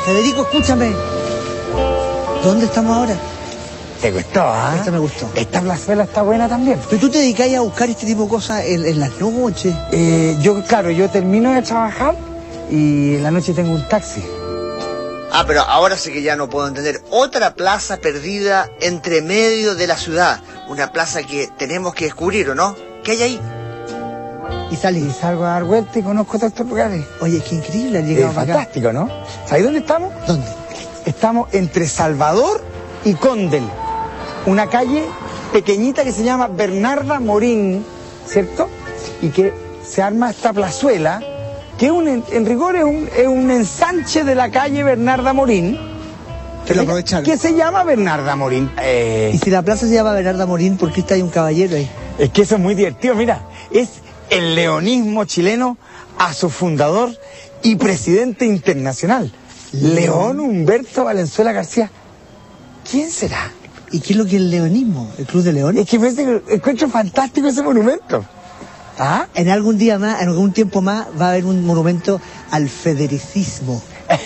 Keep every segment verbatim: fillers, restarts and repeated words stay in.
Federico, escúchame. ¿Dónde estamos ahora? ¿Te gustó, ah? Esta me gustó. Esta plazuela está buena también. ¿Pero tú te dedicás a buscar este tipo de cosas en, en las noches? Eh, yo, claro, yo termino de trabajar y en la noche tengo un taxi. Ah, pero ahora sí que ya no puedo entender. Otra plaza perdida entre medio de la ciudad. Una plaza que tenemos que descubrir, ¿o no? ¿Qué hay ahí? Y salí. Y salgo a dar vuelta y conozco todos estos lugares. Oye, qué increíble, han Es llegado para acá. fantástico, ¿no? ¿Sabes dónde estamos? ¿Dónde? Estamos entre Salvador y Condel. Una calle pequeñita que se llama Bernarda Morín, ¿cierto? Y que se arma esta plazuela, que es un, en rigor es un, es un ensanche de la calle Bernarda Morín. Que lo aprovecharon. Que se llama Bernarda Morín. Eh, Y si la plaza se llama Bernarda Morín, ¿por qué está ahí un caballero ahí? Es que eso es muy divertido, mira, es el leonismo chileno a su fundador y presidente internacional, León Humberto Valenzuela García. ¿Quién será? ¿Y qué es lo que es el leonismo? ¿El Club de Leones? Es que me parece que encuentro fantástico ese monumento. ¿Ah? En algún día más, en algún tiempo más, va a haber un monumento al federicismo.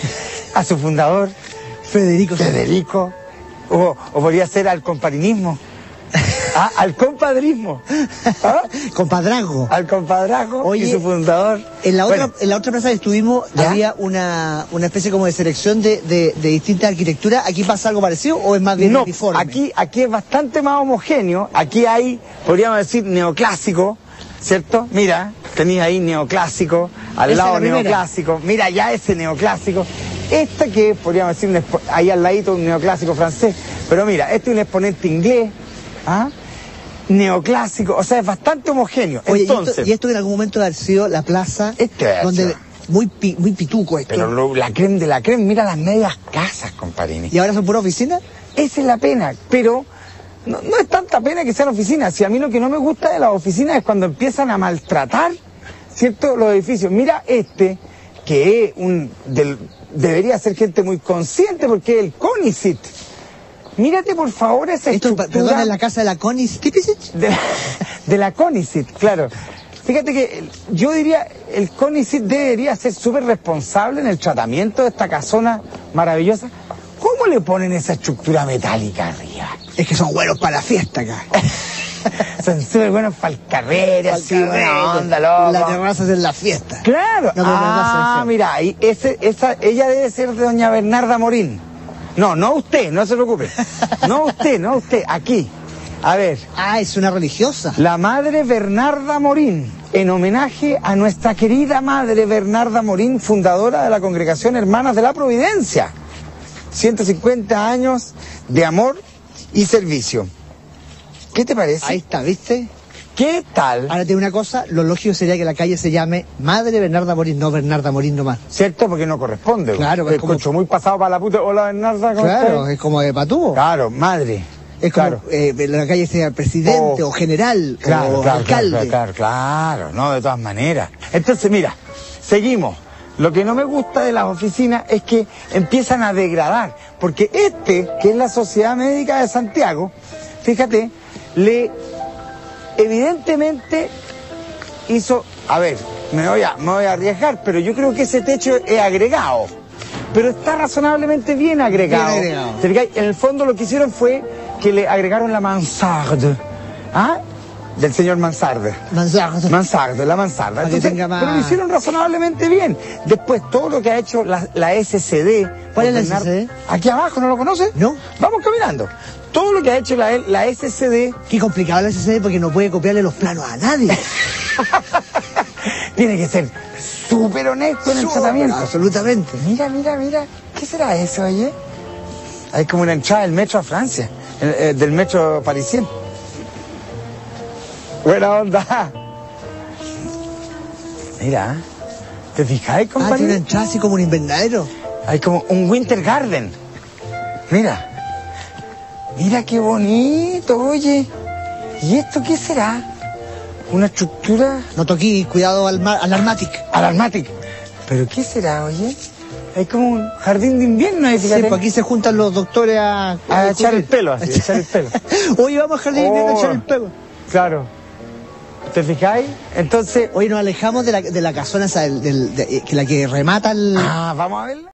A su fundador, Federico. Federico, o, o podría ser al comparinismo. Ah, al compadrismo. ¿Ah? Compadrazgo. Al compadrazgo. Oye, y su fundador. En la otra, Bueno, en la otra plaza que estuvimos, ¿ya? había una, una especie como de selección de, de, de distintas arquitecturas. ¿Aquí pasa algo parecido o es más bien no, uniforme? aquí, aquí es bastante más homogéneo. Aquí hay, podríamos decir, neoclásico, ¿cierto? Mira, tenía ahí neoclásico, al ¿Esa lado es la primera? neoclásico. Mira, ya ese neoclásico. Este que podríamos decir, un expo- ahí al ladito un neoclásico francés. Pero mira, este es un exponente inglés, ¿ah? Neoclásico, o sea, es bastante homogéneo. Oye, Entonces, y, esto, y esto en algún momento ha sido la plaza Este ha donde sido. muy pi- muy pituco esto. pero lo- la creme de la creme, mira las medias casas, comparini. ¿Y ahora son pura oficina? Esa es la pena, pero no, no es tanta pena que sean oficinas. Si a mí lo que no me gusta de las oficinas es cuando empiezan a maltratar, ¿cierto?, los edificios. Mira este, que es un del- debería ser gente muy consciente porque es el CONICIT. Mírate por favor esa Esto, estructura perdón, en la casa de la Connie Stipicic. de la, de la CONICIT, claro. Fíjate que el- yo diría, el CONICIT debería ser súper responsable en el tratamiento de esta casona maravillosa. ¿Cómo le ponen esa estructura metálica arriba? Es que son buenos para la fiesta acá. Son súper buenos para el carrera, así, buena onda, loco. La terraza es en la fiesta. Claro. No, pero la terraza Ah, es mira, y ese, esa, ella debe ser de doña Bernarda Morín. No, no usted, no se preocupe. No usted, no usted, aquí. A ver, Ah, es una religiosa. la madre Bernarda Morín, en homenaje a nuestra querida madre Bernarda Morín, fundadora de la Congregación Hermanas de la Providencia. ciento cincuenta años de amor y servicio. ¿Qué te parece? Ahí está, ¿viste? ¿Qué tal? Ahora te digo una cosa, lo lógico sería que la calle se llame Madre Bernarda Morín, no Bernarda Morín nomás. ¿Cierto? Porque no corresponde. Claro, es es como- como muy pasado para la puta. Hola Bernarda, ¿cómo Claro, estás? es como de patúo. Claro, madre. Es como claro. eh, la calle sea presidente O- o, general Claro, o claro, alcalde. claro, claro, claro, no, de todas maneras. Entonces, mira, seguimos. Lo que no me gusta de las oficinas es que empiezan a degradar, porque este, que es la Sociedad Médica de Santiago, fíjate, le evidentemente hizo, a ver, me voy a, me voy a arriesgar, pero yo creo que ese techo es agregado, pero está razonablemente bien agregado. Bien agregado. ¿Te fijas? En el fondo lo que hicieron fue que le agregaron la mansarde, ¿ah? Del señor Mansarde. Mansarde. Mansarde, la mansarda. Para que Entonces, tenga más- pero lo hicieron razonablemente bien. Después, todo lo que ha hecho la, la S C D. ¿Cuál es la ordenar- S C D? Aquí abajo, ¿no lo conoces? No. Vamos caminando. Todo lo que ha hecho la, la S C D Qué complicado la S C D porque no puede copiarle los planos a nadie. tiene que ser súper honesto en el Súper, tratamiento. absolutamente. Mira, mira, mira. ¿Qué será eso, oye? Hay como una entrada del metro a Francia, eh, eh, del metro parisien. Buena onda. Mira, ¿te fijáis, Ah, compadre? tiene una entrada así como un invernadero. Hay como un Winter Garden. Mira. Mira qué bonito, oye. ¿Y esto qué será? Una estructura No toquí, cuidado al, mar, al Armatic. alarmática. ¿Pero qué será, oye? Hay como un jardín de invierno ahí, Sí, fíjate. pues aquí se juntan los doctores a... A echar el discutir. pelo, así, a echar el pelo. Oye, vamos al jardín de invierno a Oh. echar el pelo. Claro. ¿Te fijáis? Entonces... Oye, nos alejamos de la, de la casona esa, del, del- de- que la que remata el... Ah, vamos a verla.